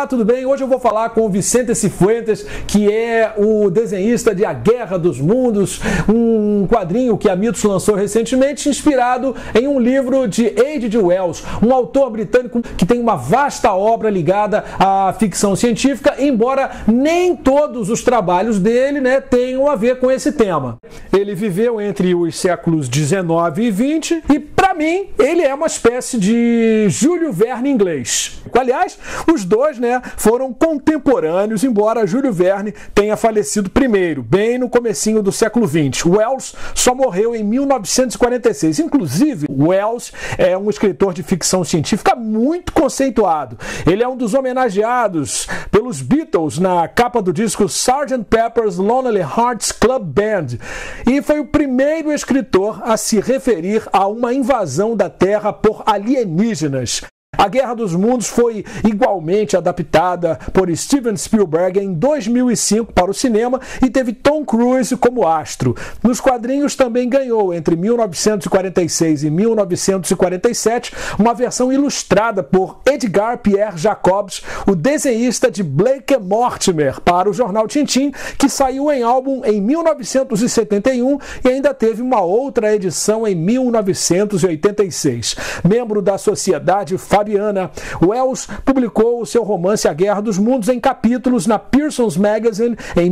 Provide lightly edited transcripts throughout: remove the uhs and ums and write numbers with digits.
Olá, tudo bem? Hoje eu vou falar com o Vicente Cifuentes, que é o desenhista de A Guerra dos Mundos, um quadrinho que a Mitos lançou recentemente, inspirado em um livro de H.G. Wells, um autor britânico que tem uma vasta obra ligada à ficção científica, embora nem todos os trabalhos dele, tenham a ver com esse tema. Ele viveu entre os séculos 19 e 20 e, para mim, ele é uma espécie de Júlio Verne inglês. Aliás, os dois, foram contemporâneos, embora Júlio Verne tenha falecido primeiro, bem no comecinho do século XX. Wells só morreu em 1946. Inclusive, Wells é um escritor de ficção científica muito conceituado. Ele é um dos homenageados pelos Beatles na capa do disco Sgt. Pepper's Lonely Hearts Club Band e foi o primeiro escritor a se referir a uma invasão da Terra por alienígenas. A Guerra dos Mundos foi igualmente adaptada por Steven Spielberg em 2005 para o cinema e teve Tom Cruise como astro. Nos quadrinhos também ganhou, entre 1946 e 1947, uma versão ilustrada por Edgar Pierre Jacobs, o desenhista de Blake Mortimer, para o jornal Tintin, que saiu em álbum em 1971 e ainda teve uma outra edição em 1986. Membro da Sociedade Fabiana, Wells publicou o seu romance A Guerra dos Mundos em capítulos na Pearson's Magazine em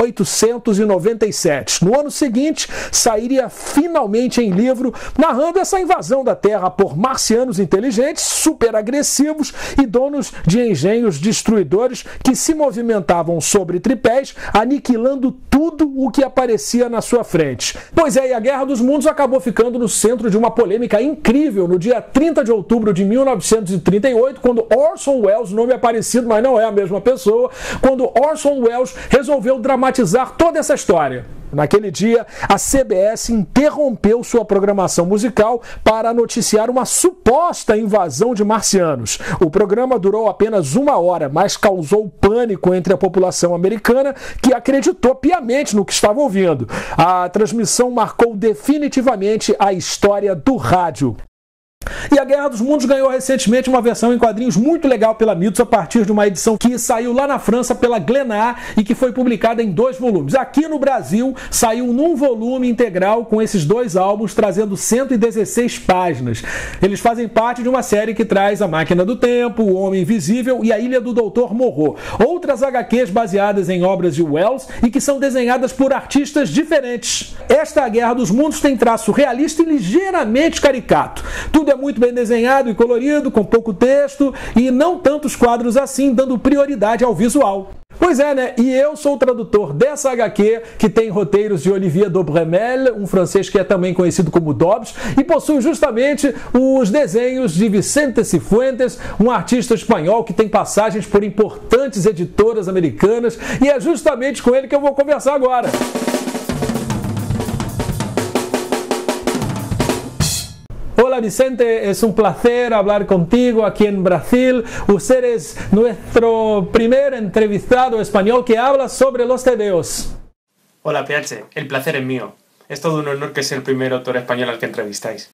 1897. No ano seguinte, sairia finalmente em livro, narrando essa invasão da Terra por marcianos inteligentes, super agressivos e donos de engenhos destruidores que se movimentavam sobre tripés, aniquilando tudo o que aparecia na sua frente. Pois é, e a Guerra dos Mundos acabou ficando no centro de uma polêmica incrível no dia 30 de outubro de 1938, quando Orson Welles, nome aparecido, mas não é a mesma pessoa, quando Orson Welles resolveu dramatizar toda essa história. Naquele dia, a CBS interrompeu sua programação musical para noticiar uma suposta invasão de marcianos. O programa durou apenas 1 hora, mas causou pânico entre a população americana, que acreditou piamente no que estava ouvindo. A transmissão marcou definitivamente a história do rádio. E a Guerra dos Mundos ganhou recentemente uma versão em quadrinhos muito legal pela Mitos, a partir de uma edição que saiu lá na França pela Glénat e que foi publicada em 2 volumes. Aqui no Brasil saiu num volume integral com esses 2 álbuns, trazendo 116 páginas. Eles fazem parte de uma série que traz A Máquina do Tempo, O Homem Invisível e A Ilha do Dr. Moreau. Outras HQs baseadas em obras de Wells e que são desenhadas por artistas diferentes. Esta A Guerra dos Mundos tem traço realista e ligeiramente caricato. Tudo é muito bem desenhado e colorido, com pouco texto e não tantos quadros assim, dando prioridade ao visual. Pois é, e eu sou o tradutor dessa HQ, que tem roteiros de Olivier Dobremel, um francês que é também conhecido como Dobbs, e possui justamente os desenhos de Vicente Cifuentes, um artista espanhol que tem passagens por importantes editoras americanas, e é justamente com ele que eu vou conversar agora. Hola Vicente, es un placer hablar contigo aquí en Brasil. Usted es nuestro primer entrevistado español que habla sobre los tebeos. Hola PH, el placer es mío. Es todo un honor que sea el primer autor español al que entrevistáis.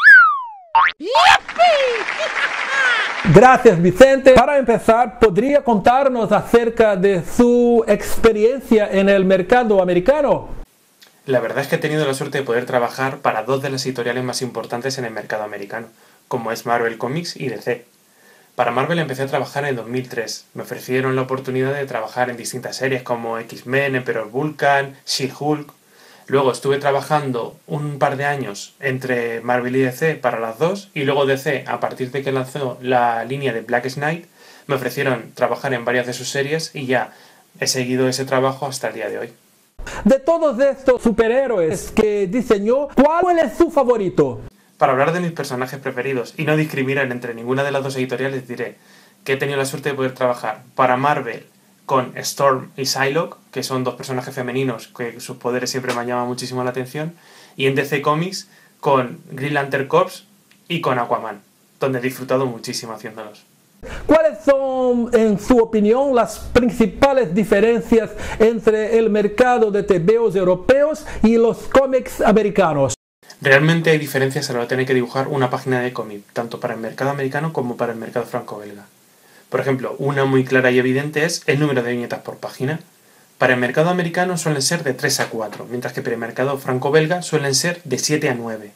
Gracias Vicente. Para empezar, ¿podría contarnos acerca de su experiencia en el mercado americano? La verdad es que he tenido la suerte de poder trabajar para 2 de las editoriales más importantes en el mercado americano, como es Marvel Comics y DC. Para Marvel empecé a trabajar en 2003. Me ofrecieron la oportunidad de trabajar en distintas series como X-Men, Emperor Vulcan, She-Hulk. Luego estuve trabajando un par de años entre Marvel y DC para las 2, y luego DC, a partir de que lanzó la línea de Black Knight, me ofrecieron trabajar en varias de sus series y ya he seguido ese trabajo hasta el día de hoy. De todos estos superhéroes que diseñó, ¿cuál es su favorito? Para hablar de mis personajes preferidos y no discriminar entre ninguna de las 2 editoriales, diré que he tenido la suerte de poder trabajar para Marvel con Storm y Psylocke, que son 2 personajes femeninos que sus poderes siempre me han llamado muchísimo la atención, y en DC Comics con Green Lantern Corps y con Aquaman, donde he disfrutado muchísimo haciéndolos. ¿Cuáles son, en su opinión, las principales diferencias entre el mercado de tebeos europeos y los cómics americanos? Realmente hay diferencias a la hora de tener que dibujar una página de cómic, tanto para el mercado americano como para el mercado franco-belga. Por ejemplo, una muy clara y evidente es el número de viñetas por página. Para el mercado americano suelen ser de 3 a 4, mientras que para el mercado franco-belga suelen ser de 7 a 9.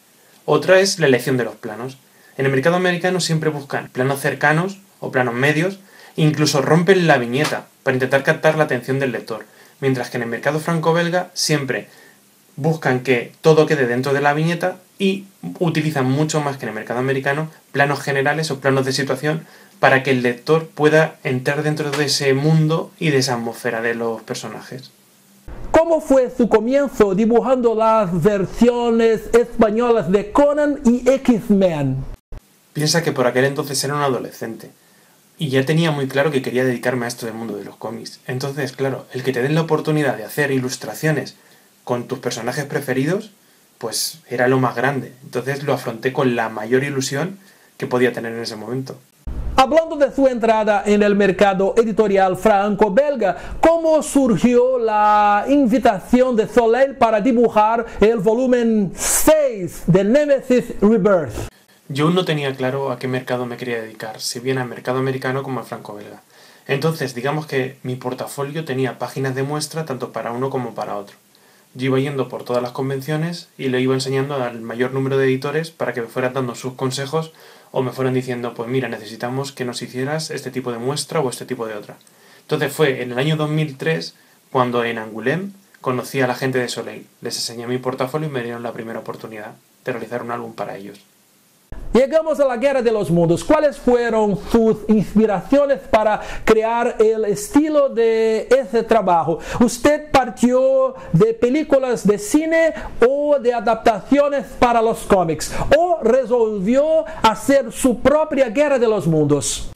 Otra es la elección de los planos. En el mercado americano siempre buscan planos cercanos o planos medios e incluso rompen la viñeta para intentar captar la atención del lector, mientras que en el mercado franco-belga siempre buscan que todo quede dentro de la viñeta y utilizan mucho más que en el mercado americano planos generales o planos de situación para que el lector pueda entrar dentro de ese mundo y de esa atmósfera de los personajes. ¿Cómo fue su comienzo dibujando las versiones españolas de Conan y X-Men? Piensa que por aquel entonces era un adolescente y ya tenía muy claro que quería dedicarme a esto del mundo de los cómics. Entonces, claro, el que te den la oportunidad de hacer ilustraciones con tus personajes preferidos, pues era lo más grande. Entonces lo afronté con la mayor ilusión que podía tener en ese momento. Hablando de su entrada en el mercado editorial franco-belga, ¿cómo surgió la invitación de Soleil para dibujar el volumen 6 de Nemesis Rebirth? Yo no tenía claro a qué mercado me quería dedicar, si bien al mercado americano como al franco-belga. Entonces, digamos que mi portafolio tenía páginas de muestra tanto para uno como para otro. Yo iba yendo por todas las convenciones y le iba enseñando al mayor número de editores para que me fueran dando sus consejos o me fueran diciendo, pues mira, necesitamos que nos hicieras este tipo de muestra o este tipo de otra. Entonces fue en el año 2003 cuando en Angoulême conocí a la gente de Soleil. Les enseñé mi portafolio y me dieron la primera oportunidad de realizar un álbum para ellos. Llegamos a la Guerra de los Mundos. ¿Cuáles fueron sus inspiraciones para crear el estilo de ese trabajo? ¿Usted partió de películas de cine o de adaptaciones para los cómics? ¿O resolvió hacer su propia Guerra de los Mundos?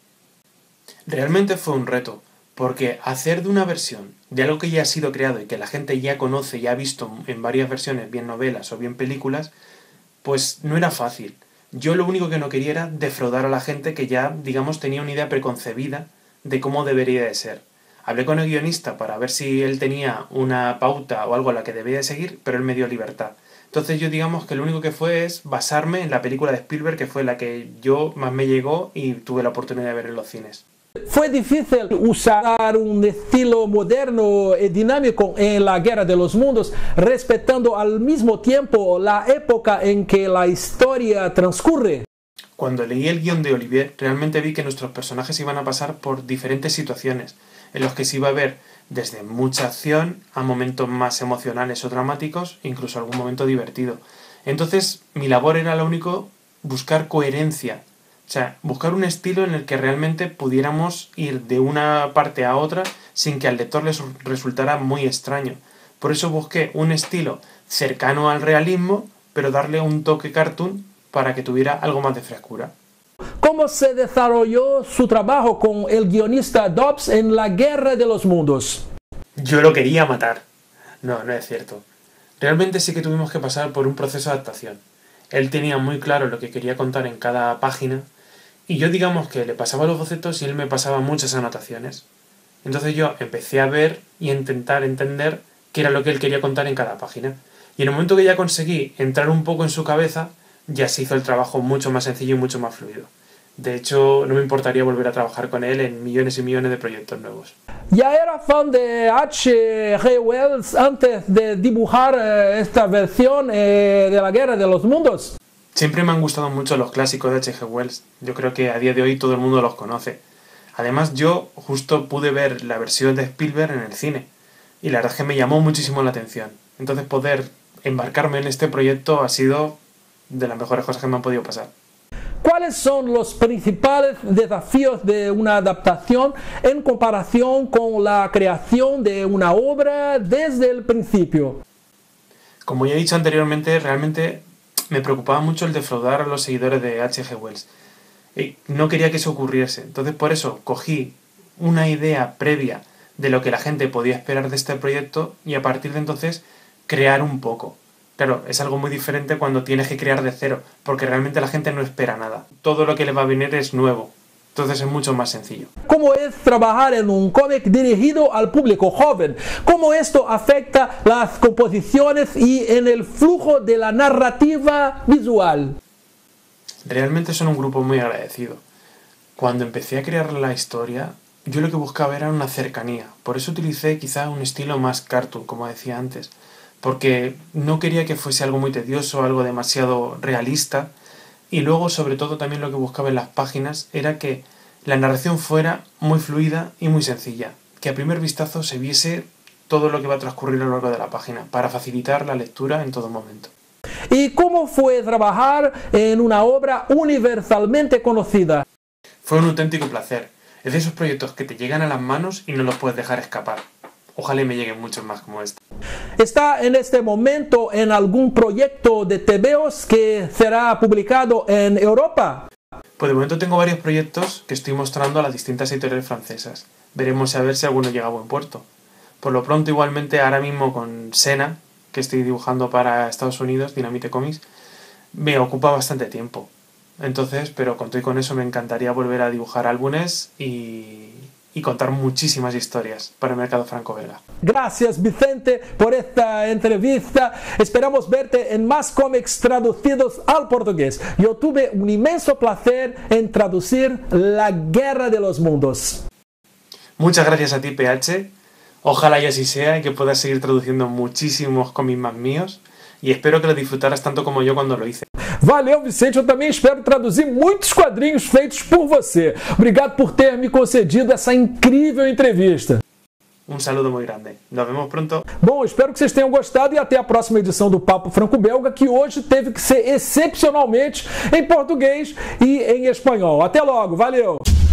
Realmente fue un reto, porque hacer de una versión de algo que ya ha sido creado y que la gente ya conoce, ya ha visto en varias versiones, bien novelas o bien películas, pues no era fácil. Yo lo único que no quería era defraudar a la gente que ya, digamos, tenía una idea preconcebida de cómo debería de ser. Hablé con el guionista para ver si él tenía una pauta o algo a la que debía de seguir, pero él me dio libertad. Entonces yo digamos que lo único que fue es basarme en la película de Spielberg, que fue la que yo más me llegó y tuve la oportunidad de ver en los cines. ¿Fue difícil usar un estilo moderno y dinámico en la Guerra de los Mundos, respetando al mismo tiempo la época en que la historia transcurre? Cuando leí el guión de Olivier, realmente vi que nuestros personajes iban a pasar por diferentes situaciones, en los que se iba a ver desde mucha acción a momentos más emocionales o dramáticos, incluso algún momento divertido. Entonces, mi labor era lo único, buscar coherencia. O sea, buscar un estilo en el que realmente pudiéramos ir de una parte a otra sin que al lector les resultara muy extraño. Por eso busqué un estilo cercano al realismo, pero darle un toque cartoon para que tuviera algo más de frescura. ¿Cómo se desarrolló su trabajo con el guionista Dobbs en la Guerra de los Mundos? Yo lo quería matar. No es cierto. Realmente sí que tuvimos que pasar por un proceso de adaptación. Él tenía muy claro lo que quería contar en cada página, y yo digamos que le pasaba los bocetos y él me pasaba muchas anotaciones. Entonces yo empecé a ver y a intentar entender qué era lo que él quería contar en cada página. Y en el momento que ya conseguí entrar un poco en su cabeza, ya se hizo el trabajo mucho más sencillo y mucho más fluido. De hecho, no me importaría volver a trabajar con él en millones y millones de proyectos nuevos. ¿Ya era fan de H.G. Wells antes de dibujar esta versión de la Guerra de los Mundos? Siempre me han gustado mucho los clásicos de H.G. Wells. Yo creo que a día de hoy todo el mundo los conoce. Además, yo justo pude ver la versión de Spielberg en el cine. Y la verdad es que me llamó muchísimo la atención. Entonces poder embarcarme en este proyecto ha sido de las mejores cosas que me han podido pasar. ¿Cuáles son los principales desafíos de una adaptación en comparación con la creación de una obra desde el principio? Como ya he dicho anteriormente, realmente me preocupaba mucho el defraudar a los seguidores de H.G. Wells. No quería que eso ocurriese. Entonces por eso cogí una idea previa de lo que la gente podía esperar de este proyecto y a partir de entonces crear un poco. Claro, es algo muy diferente cuando tienes que crear de cero, porque realmente la gente no espera nada. Todo lo que le va a venir es nuevo, entonces es mucho más sencillo. ¿Cómo es trabajar en un cómic dirigido al público joven? ¿Cómo esto afecta las composiciones y en el flujo de la narrativa visual? Realmente son un grupo muy agradecido. Cuando empecé a crear la historia, yo lo que buscaba era una cercanía. Por eso utilicé quizá un estilo más cartoon, como decía antes. Porque no quería que fuese algo muy tedioso, algo demasiado realista. Y luego, sobre todo, también lo que buscaba en las páginas era que la narración fuera muy fluida y muy sencilla. Que a primer vistazo se viese todo lo que va a transcurrir a lo largo de la página, para facilitar la lectura en todo momento. ¿Y cómo fue trabajar en una obra universalmente conocida? Fue un auténtico placer. Es de esos proyectos que te llegan a las manos y no los puedes dejar escapar. Ojalá me lleguen muchos más como este. ¿Está en este momento en algún proyecto de TVOs que será publicado en Europa? Pues de momento tengo varios proyectos que estoy mostrando a las distintas editoriales francesas. Veremos a ver si alguno llega a buen puerto. Por lo pronto, igualmente, ahora mismo con Senna, que estoy dibujando para Estados Unidos, Dynamite Comics, me ocupa bastante tiempo. Entonces, pero con todo y con eso me encantaría volver a dibujar álbumes y contar muchísimas historias para el mercado franco-belga. Gracias, Vicente, por esta entrevista. Esperamos verte en más cómics traducidos al portugués. Yo tuve un inmenso placer en traducir La Guerra de los Mundos. Muchas gracias a ti, PH. Ojalá y así sea y que puedas seguir traduciendo muchísimos cómics más míos. E espero que lo disfrutaras tanto como eu quando lo hice. Valeu, Vicente. Eu também espero traduzir muitos quadrinhos feitos por você. Obrigado por ter me concedido essa incrível entrevista. Um saludo muito grande. Nos vemos pronto. Bom, espero que vocês tenham gostado e até a próxima edição do Papo Franco-Belga, que hoje teve que ser excepcionalmente em português e em espanhol. Até logo. Valeu!